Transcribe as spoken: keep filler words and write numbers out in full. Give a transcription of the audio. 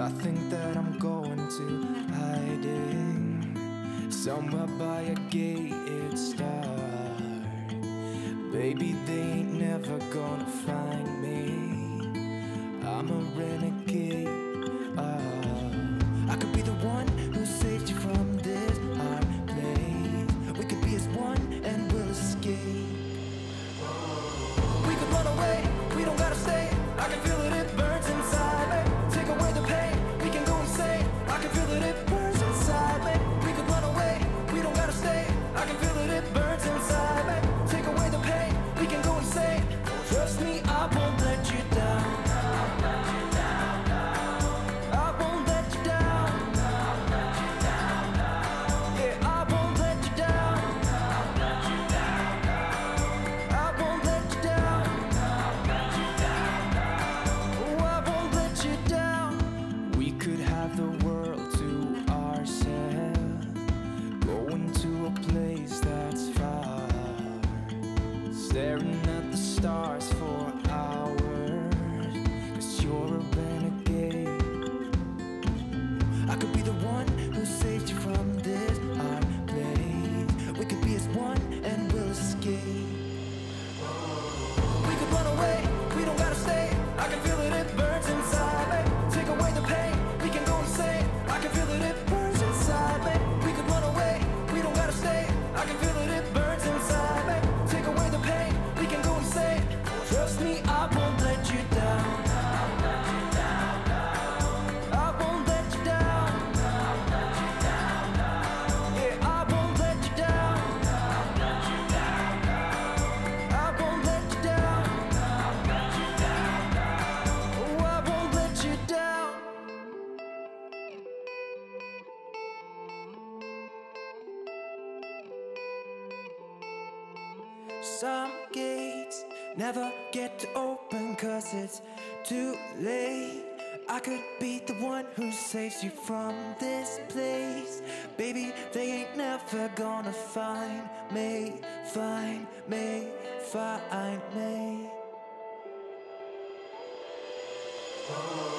I think that I'm going to hiding somewhere by a gated star. Baby, they ain't never gonna find me. I'm a renegade. Oh, I could be the one who saved you from this hard place. We could be as one and we'll escape. We could run away, we don't gotta stay. I can feel it, it burns inside me. Take away the pain, we can go insane. I can feel that it burns inside me. We could run away, we don't gotta stay. I can feel that it burns inside me. Take away the pain, we can go insane. Trust me, I won't let you down. I won't let you down. Yeah, I won't let you down. I won't let you down. Oh, I won't let you down. We could have the world to ourselves, going to a place that's far, staring at the stars for hours, 'cause you're a renegade. I could be the one who saved you from this hard place. We could be as one and we'll escape. We could run away, we don't gotta stay. I can feel it, it burns inside me. Take away the pain, we can go insane. I can feel it, it burns inside me. We could run away, we don't gotta stay. I can feel it, it burns inside me. Take away the pain, we can go insane. Trust me, I won't let you down. I won't let you down. Yeah, I won't let you down. I won't let you down. Oh, I won't let you down. Some gates never get to open 'cause it's too late. I could be the one who saves you from this place. Baby, they ain't never gonna find me, find me, find me.